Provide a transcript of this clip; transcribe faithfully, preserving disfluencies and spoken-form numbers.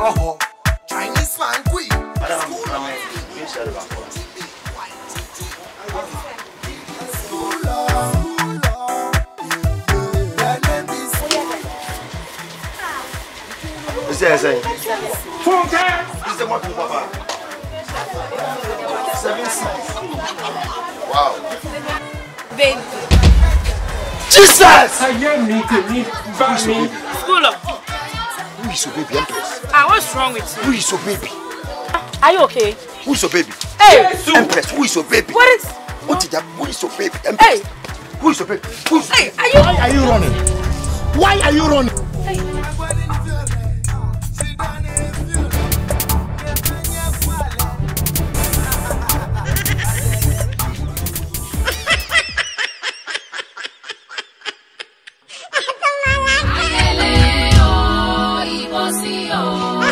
Oh, Chinese man queen. C'est ça. This is what papa. Seven six. Wow. Baby. Jesus! I am me to me. Me. School up. Who is your baby, Empress? Ah, what's wrong with you? Who is your baby? Are you okay? Who is your baby? Hey! Empress, who is your baby? What is... What did that? Who is your baby? Empress. Hey! Who is your baby? Who is Hey, are you... Why are you running? Why are you running? Hey. Y